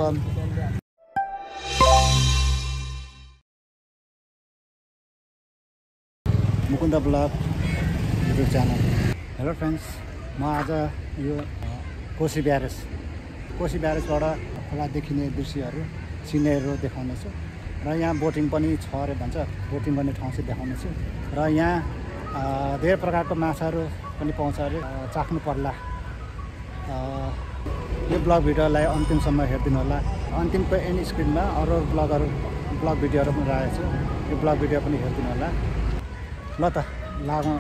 Welcome. Mukund blog YouTube channel. Hello friends, म आज यो कोशी ब्यारेजबाट खोला देखिने दृश्यहरू सिनेरीहरू देखाउनेछु र यहाँ बोटिङ पनि छ अरे भन्छ, बोटिङ गर्ने ठाउँ चाहिँ देखाउनेछु र यहाँ धेरै प्रकारको माछाहरू पनि पाउँछ अरे, चाख्नु पर्ला। यो ब्लग भिडियोलाई अन्तिमसम्म हेरिदिनु होला। अन्तिमको एन्ड स्क्रिनमा अरू ब्लग भिडियोहरू पनि राखेको छु, यो ब्लग भिडियो पनि हेरिदिनु होला। ल त लागौँ।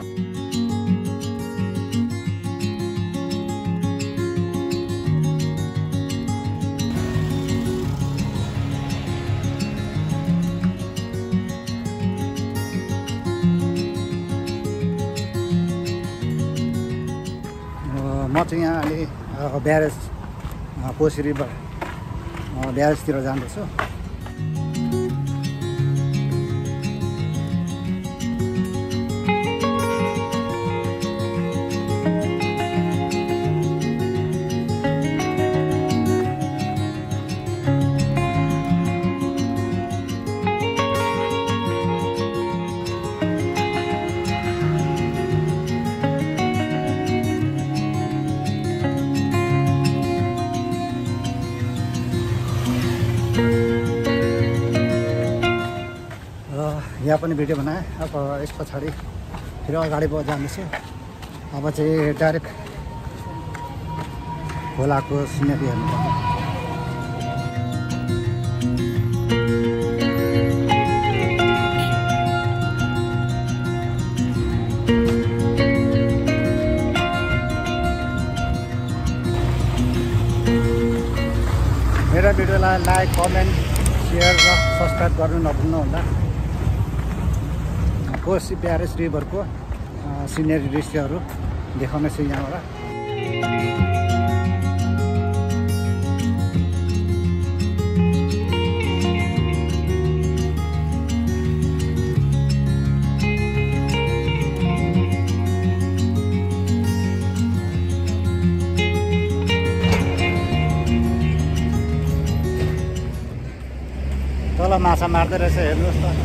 म चाहिँ यहाँ अलि ब्यारेज कोशी रिभर ब्यारेजतिर जाँदैछु। यहाँ पनि भिडियो बनाएँ। अब यस पछाडि फेरि अगाडि जाँदैछु। अब चाहिँ डाइरेक्ट खोलाको सिनेरी हेर्नुपर्छ। मेरो भिडियोलाई लाइक, कमेन्ट, सेयर र सब्सक्राइब गर्नु नभुल्नु होला। कोशी ब्यारेज रिभरको सिनेरी दृश्यहरू देखाउनेछु यहाँबाट। तल माछा मार्दै रहेछ, हेर्नुहोस् त।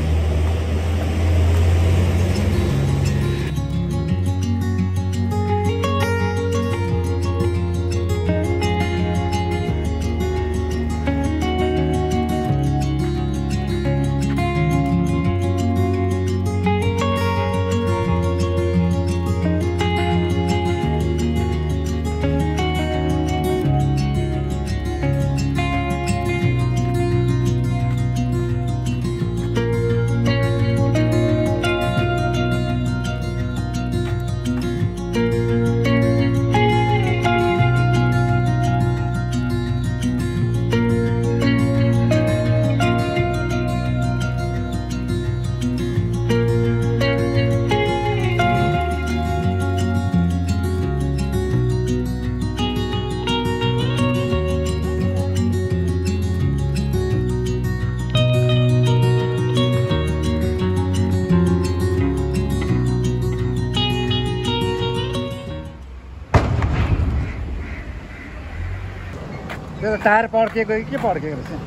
त्यो टायर पड्किएको कि के पड्किएको रहेछ?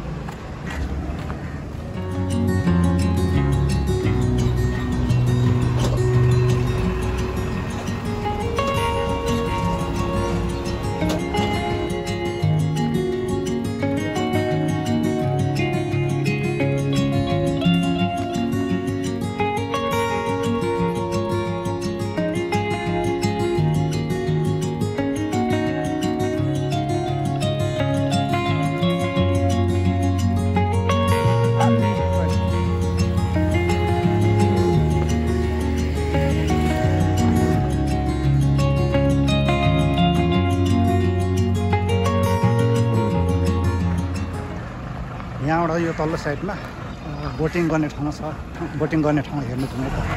यहाँबाट यो तल्लो साइडमा बोटिङ गर्ने ठाउँ छ। बोटिङ गर्ने ठाउँ हेर्नु जाउँ त।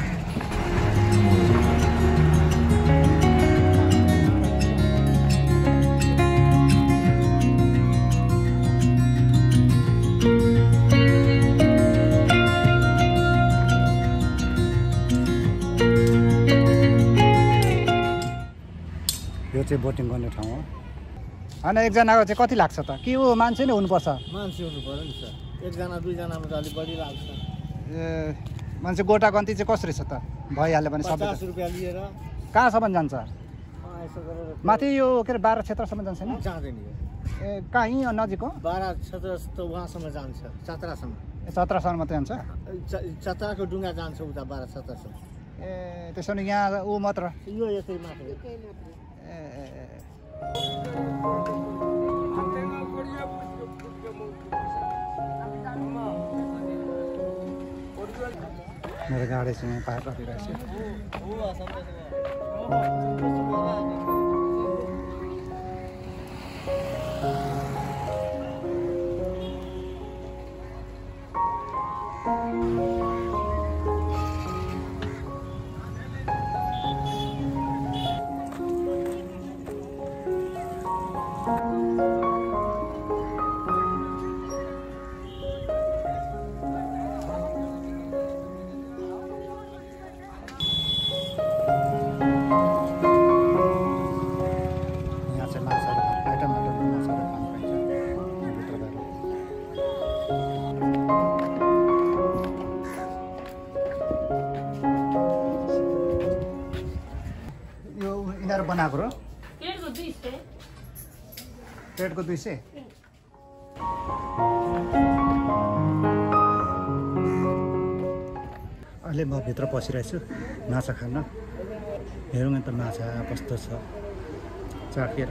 यो चाहिँ बोटिङ गर्ने ठाउँ हो। होइन एकजनाको चाहिँ कति लाग्छ त कि ऊ मान्छे नै हुनुपर्छ मान्छे हुनु पर्यो नि सर एकजना दुईजनामा त अलिक बढी लाग्छ ए मान्छे गोटा गन्ती चाहिँ कसरी छ त भइहाल्यो भने सबै 50 रुपैयाँ लिएर कहाँसम्म जान्छ यसो गरेर माथि यो के अरे 12 क्षेत्रसम्म जान्छ नि जाँदैन यो ए कहाँ यहीँ नजिक हो 12 क्षेत्र त उहाँसम्म जान्छ चतरासम्म ए 17 मात्रै जान्छ चतराको डुङ्गा जान्छ उता 12 क्षेत्रसम्म ए त्यसो भने यहाँ ऊ मात्र यो यतै मात्र ए मेरो गाडी चाहिँ पार गरिरहेको छु बनाएको र प्लेटको 200 अहिले म भित्र पसिरहेको छु माछा खान हेरौँ त माछा कस्तो छ चाखेर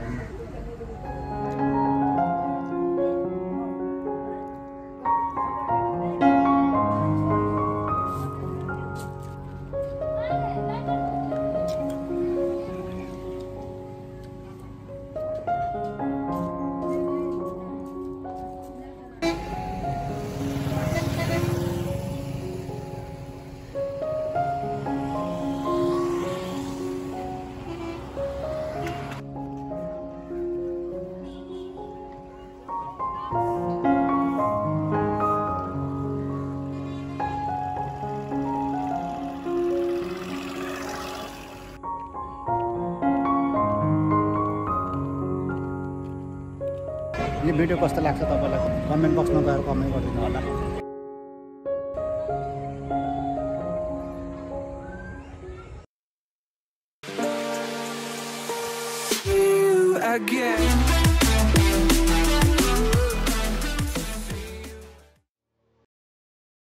यो भिडियो कस्तो लाग्छ तपाईलाई कमेन्ट बक्समा गएर कमेन्ट गरिदिनु होला again